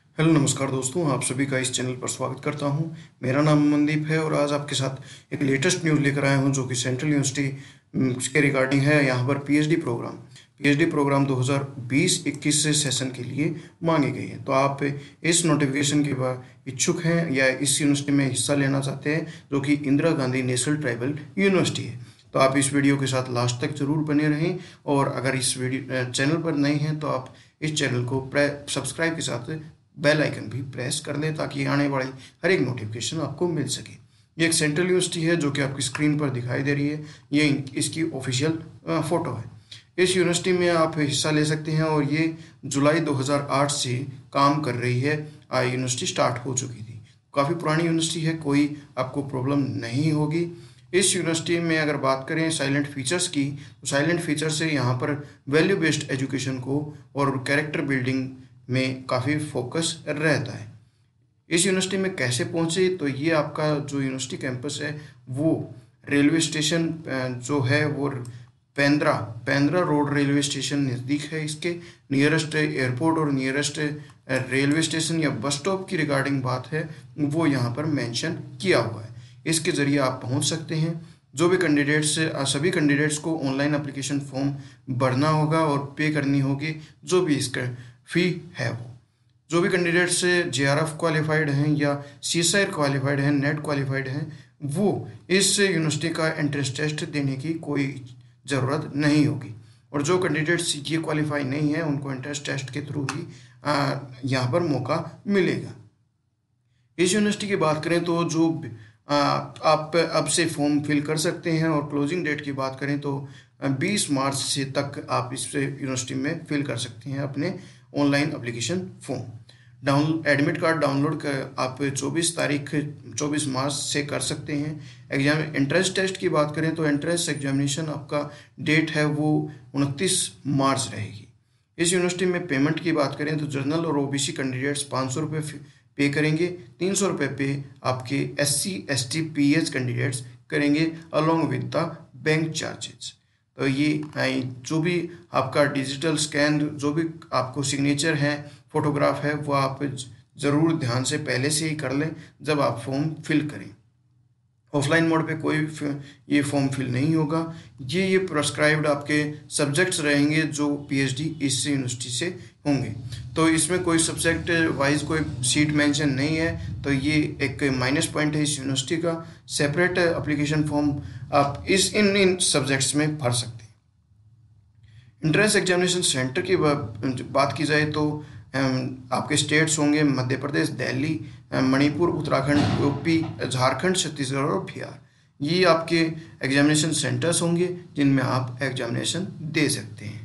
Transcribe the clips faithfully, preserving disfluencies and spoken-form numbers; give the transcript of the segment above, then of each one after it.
Hello नमस्कार दोस्तों, आप सभी का इस चैनल पर स्वागत करता हूं। मेरा नाम अमनदीप है और आज आपके साथ एक लेटेस्ट न्यूज़ लेकर आया हूं जो कि सेंट्रल यूनिवर्सिटी के रिगार्डिंग है। यहां पर पीएचडी प्रोग्राम पीएचडी प्रोग्राम दो हज़ार बीस इक्कीस से सेशन के लिए मांगी गई है। तो आप इस नोटिफिकेशन के बाद इच्छुक हैं या इस यूनिवर्सिटी में हिस्सा लेना चाहते हैं जो कि Indira Gandhi national tribal university है, तो आप इस वीडियो के साथ लास्ट तक जरूर बने रहें। और अगर इस वीडियो चैनल पर नए हैं तो आप इस चैनल को सब्सक्राइब के साथ बेल आइकन भी प्रेस कर लें ताकि आने वाली हर एक नोटिफिकेशन आपको मिल सके। ये एक सेंट्रल यूनिवर्सिटी है जो कि आपकी स्क्रीन पर दिखाई दे रही है। ये इसकी ऑफिशियल फ़ोटो है। इस यूनिवर्सिटी में आप हिस्सा ले सकते हैं और ये जुलाई दो हज़ार आठ से काम कर रही है। यूनिवर्सिटी स्टार्ट हो चुकी थी, काफ़ी पुरानी यूनिवर्सिटी है, कोई आपको प्रॉब्लम नहीं होगी। इस यूनिवर्सिटी में अगर बात करें साइलेंट फीचर्स की, तो साइलेंट फीचर्स से यहाँ पर वैल्यू बेस्ड एजुकेशन को और कैरेक्टर बिल्डिंग में काफ़ी फोकस रहता है। इस यूनिवर्सिटी में कैसे पहुँचे, तो ये आपका जो यूनिवर्सिटी कैंपस है वो रेलवे स्टेशन जो है वो Pendra Pendra road railway station नज़दीक है। इसके नियरेस्ट एयरपोर्ट और नियरेस्ट रेलवे स्टेशन या बस स्टॉप की रिगार्डिंग बात है वो यहाँ पर मेंशन किया हुआ है। इसके ज़रिए आप पहुँच सकते हैं। जो भी कैंडिडेट्स सभी कैंडिडेट्स को ऑनलाइन एप्लीकेशन फॉर्म भरना होगा और पे करनी होगी जो भी इसका फी है वो। जो भी कैंडिडेट्स जेआरएफ क्वालिफाइड हैं या सीएसआईआर क्वालिफाइड हैं, नेट क्वालिफाइड हैं, वो इस यूनिवर्सिटी का एंट्रेंस टेस्ट देने की कोई ज़रूरत नहीं होगी। और जो कैंडिडेट्स ये क्वालिफाई नहीं है उनको एंट्रेंस टेस्ट के थ्रू ही यहाँ पर मौका मिलेगा। इस यूनिवर्सिटी की बात करें तो जो आ, आप अब से फॉर्म फिल कर सकते हैं और क्लोजिंग डेट की बात करें तो बीस मार्च से तक आप इस यूनिवर्सिटी में फिल कर सकते हैं अपने online application form. Down admit card download कर आप चौबीस तारीख चौबीस मार्च से कर सकते हैं। एग्जाम एंट्रेंस टेस्ट की बात करें तो एंट्रेंस एग्जामिनेशन आपका डेट है वो उनतीस मार्च रहेगी। इस यूनिवर्सिटी में पेमेंट की बात करें तो जनरल और ओबीसी कैंडिडेट्स पाँच सौ रुपये पे करेंगे, तीन सौ रुपये पे आपके S C S T P H candidates करेंगे along with the bank charges. तो ये जो भी आपका डिजिटल स्कैन जो भी आपको सिग्नेचर है फोटोग्राफ है वो आप ज़रूर ध्यान से पहले से ही कर लें जब आप फॉर्म फिल करें। ऑफलाइन मोड पे कोई ये फॉर्म फिल नहीं होगा। ये ये प्रेस्क्राइब्ड आपके सब्जेक्ट्स रहेंगे जो पीएचडी इस यूनिवर्सिटी से होंगे। तो इसमें कोई सब्जेक्ट वाइज कोई सीट मेंशन नहीं है, तो ये एक माइनस पॉइंट है इस यूनिवर्सिटी का। सेपरेट एप्लीकेशन फॉर्म आप इस इन इन सब्जेक्ट्स में भर सकते हैं। एंट्रेंस एग्जामिनेशन सेंटर की बात की जाए तो आपके स्टेट्स होंगे मध्य प्रदेश, दिल्ली, मणिपुर, उत्तराखंड, यूपी, झारखंड, छत्तीसगढ़ और बिहार। ये आपके एग्जामिनेशन सेंटर्स होंगे जिनमें आप एग्जामिनेशन दे सकते हैं।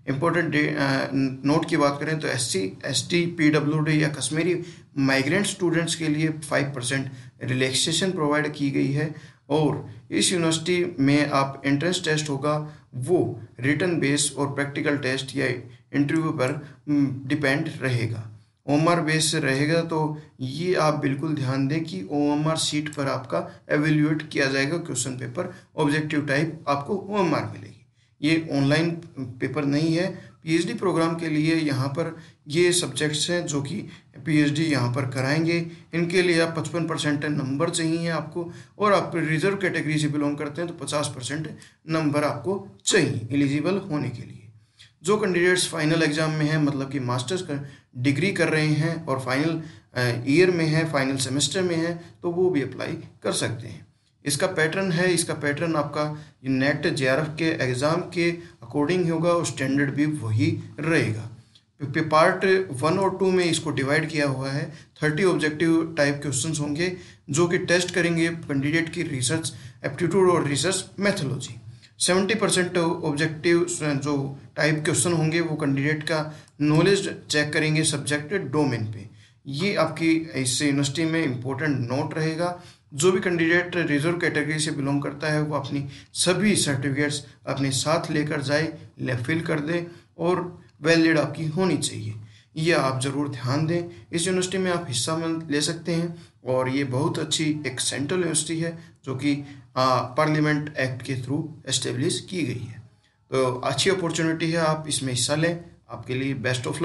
इम्पोर्टेंट नोट की बात करें तो S C S T P W D या कश्मीरी माइग्रेंट स्टूडेंट्स के लिए फाइव परसेंट रिलैक्सेशन प्रोवाइड की गई है। और इस यूनिवर्सिटी में आप एंट्रेंस टेस्ट होगा वो रिटन बेस और प्रैक्टिकल टेस्ट या इंटरव्यू पर डिपेंड रहेगा। ओएमआर बेस से रहेगा, तो ये आप बिल्कुल ध्यान दें कि ओएमआर सीट पर आपका एवेल्यूएट किया जाएगा। क्वेश्चन पेपर ऑब्जेक्टिव टाइप आपको ओएमआर मिलेगी। ये ऑनलाइन पेपर नहीं है। पीएचडी प्रोग्राम के लिए यहाँ पर ये सब्जेक्ट्स हैं जो कि पीएचडी यहाँ पर कराएंगे। इनके लिए आप पचपन परसेंट नंबर चाहिए आपको, और आप रिजर्व कैटेगरी से बिलोंग करते हैं तो पचास परसेंट नंबर आपको चाहिए एलिजिबल होने के लिए। जो कैंडिडेट्स फाइनल एग्जाम में हैं, मतलब कि मास्टर्स का डिग्री कर रहे हैं और फाइनल ईयर में है, फाइनल सेमेस्टर में है, तो वो भी अप्लाई कर सकते हैं। इसका पैटर्न है इसका पैटर्न आपका नेट जेआरएफ के एग्ज़ाम के अकॉर्डिंग होगा और स्टैंडर्ड भी वही रहेगा। पार्ट वन और टू में इसको डिवाइड किया हुआ है। थर्टी ऑब्जेक्टिव टाइप क्वेश्चंस होंगे जो कि टेस्ट करेंगे कैंडिडेट की रिसर्च एप्टीट्यूड और research methodology. Seventy percent objective जो टाइप क्वेश्चन होंगे वो कैंडिडेट का नॉलेज चेक करेंगे सब्जेक्ट डोमेन पे। ये आपकी इस यूनिवर्सिटी में इम्पोर्टेंट नोट रहेगा। जो भी कैंडिडेट रिजर्व कैटेगरी से बिलोंग करता है वो अपनी सभी सर्टिफिकेट्स अपने साथ लेकर जाए, ले फिल कर दे और वैलिड आपकी होनी चाहिए। ये आप ज़रूर ध्यान दें। इस यूनिवर्सिटी में आप हिस्सा ले सकते हैं और ये बहुत अच्छी एक सेंट्रल यूनिवर्सिटी है जो कि पार्लियामेंट एक्ट के थ्रू एस्टेब्लिश की गई है। तो अच्छी अपॉर्चुनिटी है, आप इसमें हिस्सा लें। आपके लिए बेस्ट ऑफ लक।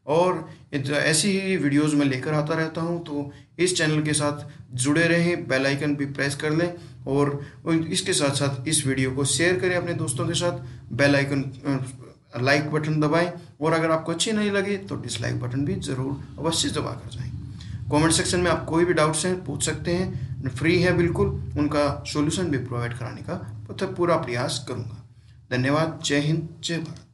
और ऐसी ही वीडियोस मैं लेकर आता रहता हूं, तो इस चैनल के साथ जुड़े रहें, बेल आइकन भी प्रेस कर लें और इसके साथ साथ इस वीडियो को शेयर करें अपने दोस्तों के साथ। बेल आइकन लाइक बटन दबाएं और अगर आपको अच्छी नहीं लगी तो डिसलाइक बटन भी ज़रूर अवश्य दबा कर जाएं। कमेंट सेक्शन में आप कोई भी डाउट्स हैं पूछ सकते हैं, फ्री है बिल्कुल, उनका सॉल्यूशन भी प्रोवाइड कराने का पूरा प्रयास करूँगा। धन्यवाद। जय हिंद, जय भारत।